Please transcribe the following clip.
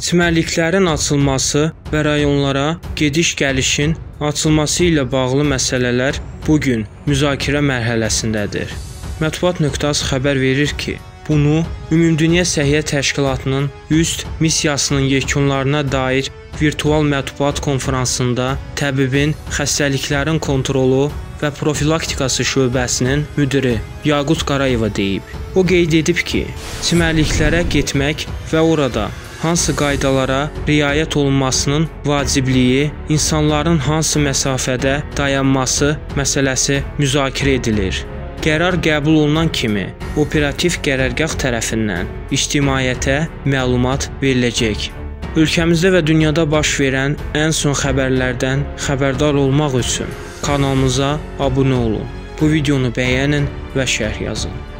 çimərliklərin açılması və rayonlara gediş-gəlişin açılması ilə bağlı məsələlər bugün müzakirə mərhələsindədir. Mətbuat.az xəbər verir ki, bunu Ümumdünya Səhiyyə Təşkilatının üst missiyasının yekunlarına dair virtual mətbuat konfransında təbibin xəstəliklərin kontrolu və profilaktikası şöbəsinin müdiri Yaqut Qarayeva deyib. O qeyd edib ki, çimərliklərə getmək və orada hansı qaydalara riayət olunmasının vacibliyi, insanların hansı məsafədə dayanması məsələsi müzakirə edilir. Qərar qəbul olunan kimi operativ qərargah tərəfindən ictimaiyyətə məlumat veriləcək. Ölkəmizdə və dünyada baş verən ən son xəbərlərdən xəbərdar olmaq üçün kanalımıza abunə olun. Bu videonu bəyənin və şərh yazın.